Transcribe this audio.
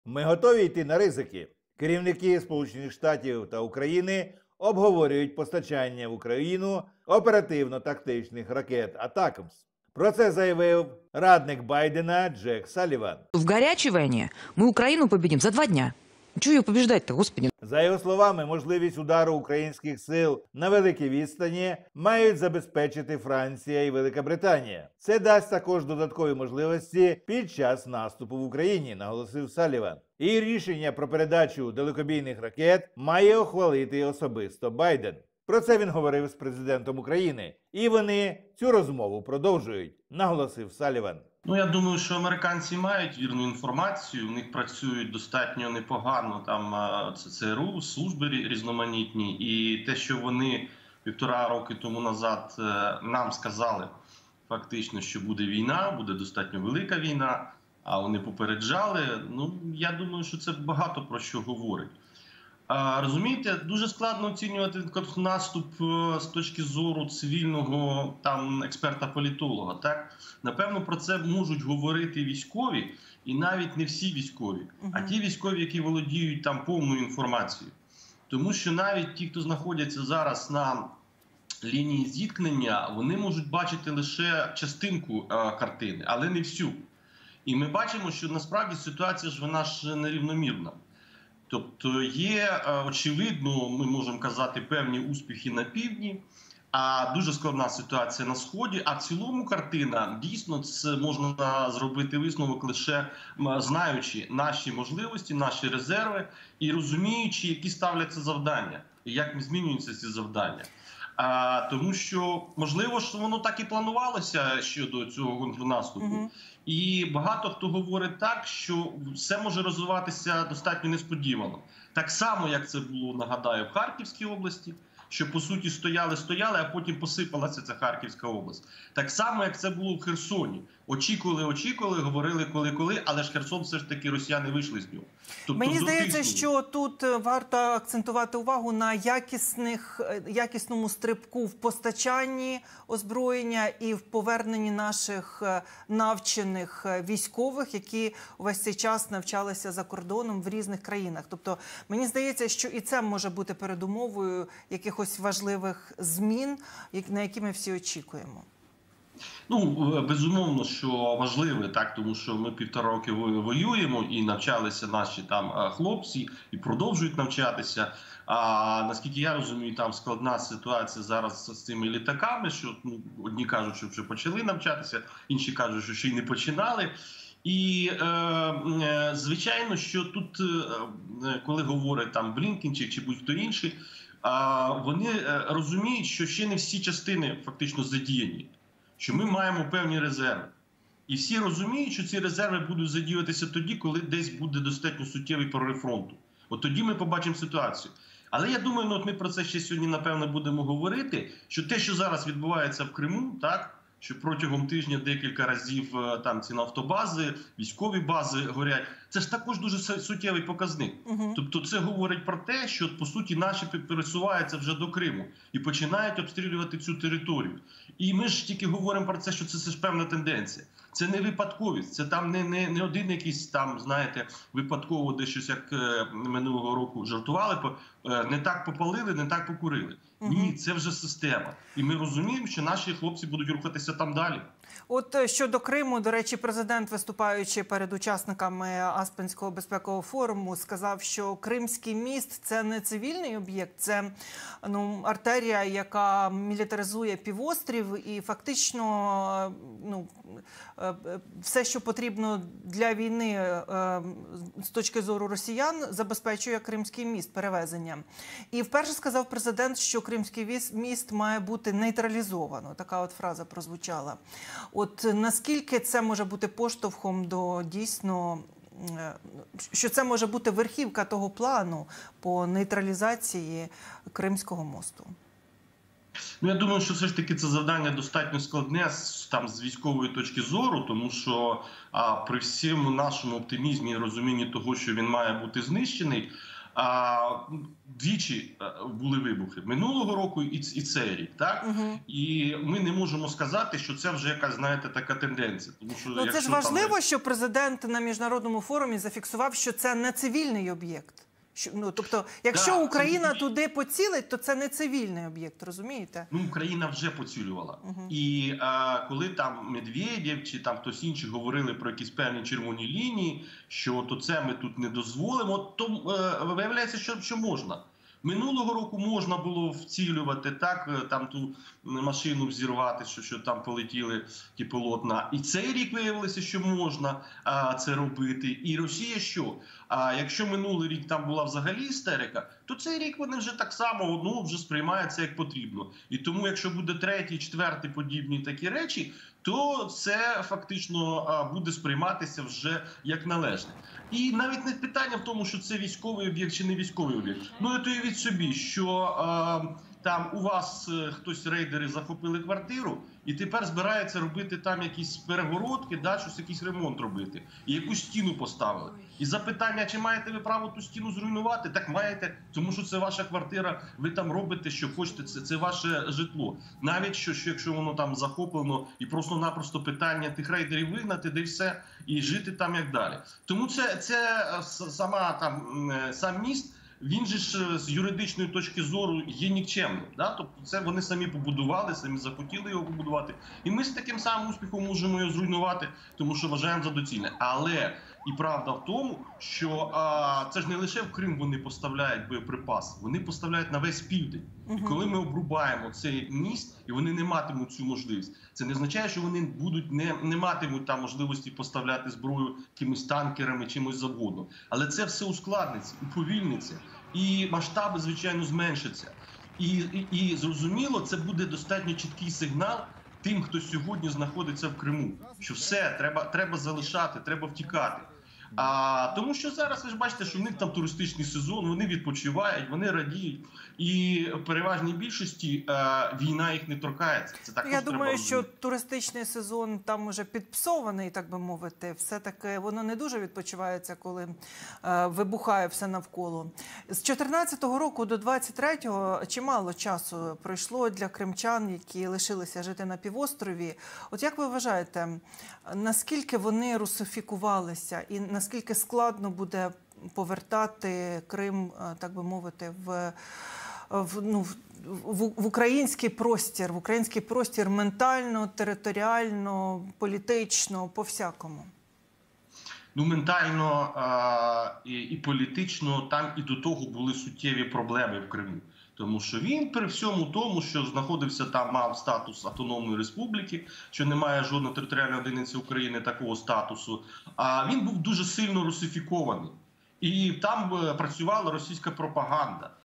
Ми готові йти на ризики. Керівники Сполучених Штатів та України обговорюють постачання в Україну оперативно-тактичних ракет «Атакамс». Про це заявив радник Байдена Джек Салліван. В горячей войне мы Украину победим за 2 дня. Чего ее побеждать-то, господи? За його словами, можливість удару українських сил на великій відстані мають забезпечити Франція і Велика Британія. Це дасть також додаткові можливості під час наступу в Україні, наголосив Салліван. І рішення про передачу далекобійних ракет має ухвалити особисто Байден. Про це він говорив з президентом України. І вони цю розмову продовжують, наголосив Салліван. Я думаю, що американці мають вірну інформацію, в них працюють достатньо непогано там ЦРУ, служби різноманітні. І те, що вони 1,5 роки тому назад нам сказали фактично, що буде війна, буде достатньо велика війна, а вони попереджали, я думаю, що це багато про що говорить. Розумієте, дуже складно оцінювати наступ з точки зору цивільного експерта-політолога. Так? Напевно, про це можуть говорити військові, і навіть не всі військові, а ті військові, які володіють повною інформацією. Тому що навіть ті, хто знаходяться зараз на лінії зіткнення, вони можуть бачити лише частинку картини, але не всю. І ми бачимо, що насправді ситуація вона ж нерівномірна. Тобто є, очевидно, ми можемо казати, певні успіхи на півдні, а дуже складна ситуація на Сході. А в цілому картина, дійсно, це можна зробити висновок лише знаючи наші можливості, наші резерви і розуміючи, які ставляться завдання, і як змінюються ці завдання. Тому що, можливо, що воно так і планувалося щодо цього контрнаступу. І багато хто говорить так, що все може розвиватися достатньо несподівано. Так само, як це було, нагадаю, в Харківській області, що, по суті, стояли, а потім посипалася ця Харківська область. Так само, як це було в Херсоні. Очікували, говорили коли, але ж Херсон все ж таки росіяни вийшли з нього. Тобто, мені здається, що тут варто акцентувати увагу на якісному стрибку в постачанні озброєння і в поверненні наших навчених військових, які увесь цей час навчалися за кордоном в різних країнах. Тобто, мені здається, що і це може бути передумовою якихось важливих змін, на які ми всі очікуємо. Безумовно, що важливе, так, тому що ми 1,5 роки воюємо і навчалися наші хлопці і продовжують навчатися. А наскільки я розумію, там складна ситуація зараз з цими літаками, що одні кажуть, що вже почали навчатися, інші кажуть, що ще й не починали. І, звичайно, що тут, коли говорить Блінкен чи будь-хто інший, вони розуміють, що ще не всі частини фактично задіяні, що ми маємо певні резерви. І всі розуміють, що ці резерви будуть задіюватися тоді, коли десь буде достатньо суттєвий прорив фронту. От тоді ми побачимо ситуацію. Але я думаю, ми про це ще сьогодні, напевно, будемо говорити, що те, що зараз відбувається в Криму, так, що протягом тижня декілька разів ці нафтобази, військові бази горять, це ж також дуже суттєвий показник. Тобто це говорить про те, що, по суті, наші пересуваються вже до Криму і починають обстрілювати цю територію. І ми ж тільки говоримо про це, що це ж певна тенденція. Це не випадковість, це не один якийсь знаєте, випадково де щось, як минулого року жартували, не так попалили, не так покурили. Ні, це вже система. І ми розуміємо, що наші хлопці будуть рухатися там далі. От щодо Криму, до речі, президент, виступаючи перед учасниками Аспенського безпекового форуму, сказав, що Кримський міст – це не цивільний об'єкт, це артерія, яка мілітаризує півострів і фактично все, що потрібно для війни з точки зору росіян, забезпечує Кримський міст перевезенням. І вперше сказав президент, що Кримський міст має бути нейтралізовано. Така от фраза прозвучала. От наскільки це може бути поштовхом до дійсно, що це може бути верхівка того плану по нейтралізації Кримського мосту? Я думаю, що все ж таки це завдання достатньо складне з військової точки зору, тому що при всьому нашому оптимізмі і розумінні того, що він має бути знищений, Двічі були вибухи минулого року і цей рік, так? І ми не можемо сказати, що це вже якась, знаєте, така тенденція. Тому що, Ну, це ж важливо, що президент на міжнародному форумі зафіксував, що це не цивільний об'єкт. Тобто, якщо Україна туди поцілить, то це не цивільний об'єкт, розумієте? Ну, Україна вже поцілювала. І коли там Медведєв чи там хтось інший говорили про якісь певні червоні лінії, що то це ми тут не дозволимо, то виявляється, що можна. Минулого року можна було вцілювати, так, там ту машину взірвати, що там полетіли ті полотна. І цей рік виявилося, що можна це робити. І Росія що? Якщо минулий рік там була взагалі істерика, то цей рік вони вже так само вже сприймаються як потрібно. І тому, якщо буде третій, четвертий подібні такі речі, то це фактично буде сприйматися вже як належне. І навіть не питання в тому, що це військовий об'єкт чи не військовий об'єкт. Ну, от уявіть собі, що там у вас хтось, рейдери, захопили квартиру, і тепер збирається робити там якісь перегородки, щось, якийсь ремонт робити. І якусь стіну поставили. І запитання, чи маєте ви право ту стіну зруйнувати? Так маєте, тому що це ваша квартира, ви там робите, що хочете, це ваше житло. Навіть що якщо воно там захоплено, і просто-напросто питання тих рейдерів вигнати, де все, і жити там як далі. Тому це сам міст, він же ж з юридичної точки зору є нікчемним. Тобто це вони самі побудували, самі захотіли його побудувати. І ми з таким самим успіхом можемо його зруйнувати, тому що вважаємо за доцільне. Але і правда в тому, що це ж не лише в Крим вони поставляють боєприпаси, вони поставляють на весь південь. І коли ми обрубаємо цей міст, і вони не матимуть цю можливість, це не означає, що вони не матимуть там можливості поставляти зброю якимись танкерами, чимось завгодно. Але це все ускладниться, уповільниться. І масштаби, звичайно, зменшаться. І зрозуміло, це буде достатньо чіткий сигнал тим, хто сьогодні знаходиться в Криму, що все, треба залишати, треба втікати. Тому що зараз, ви ж бачите, що в них там туристичний сезон, вони відпочивають, вони радіють. І в переважній більшості війна їх не торкається. Це також Я думаю, що туристичний сезон там уже підпсований, так би мовити. Все-таки воно не дуже відпочивається, коли вибухає все навколо. З 14-го року до 23-го чимало часу пройшло для кримчан, які лишилися жити на півострові. От як ви вважаєте, наскільки вони русифікувалися і наскільки складно буде повертати Крим, так би мовити, в український простір ментально, територіально, політично, по-всякому? Ну, ментально і політично там і до того були суттєві проблеми в Криму. Тому що він при всьому тому, що знаходився там, мав статус автономної республіки, що немає жодної територіальної одиниці України такого статусу, він був дуже сильно русифікований. І там працювала російська пропаганда.